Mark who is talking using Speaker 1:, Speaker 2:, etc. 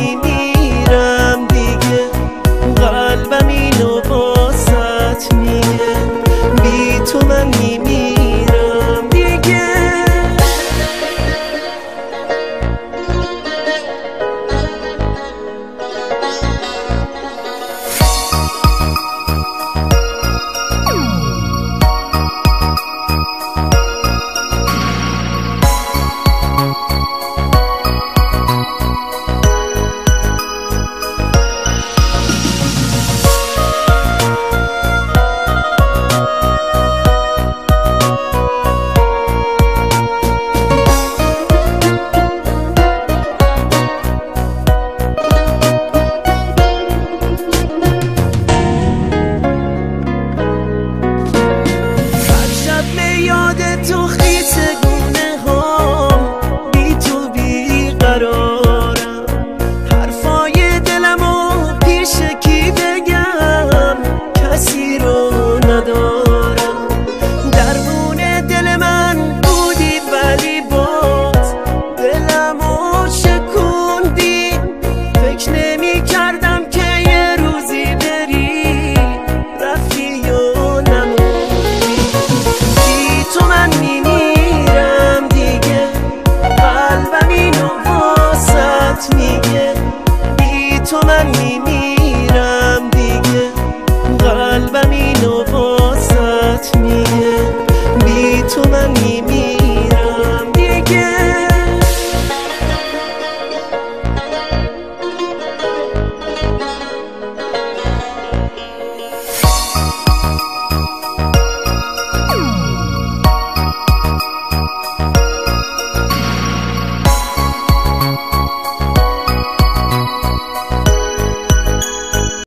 Speaker 1: میمیرم دیگه، قلبم اینو واسط میگه، بی تو من میمیرم دیگه. یاد تو خیس گونه هم، بی تو بیقرارم، حرفای دلمو پیش کی بگم، کسی رو ندارم. درون دل من بودی ولی باز دلمو شکوندی، فکر نمی کردم که یه روزی بری، رفتی و نموندی. تو من میمیرم دیگه، قلبم اینو واسط میگه، بی تو من میمیرم.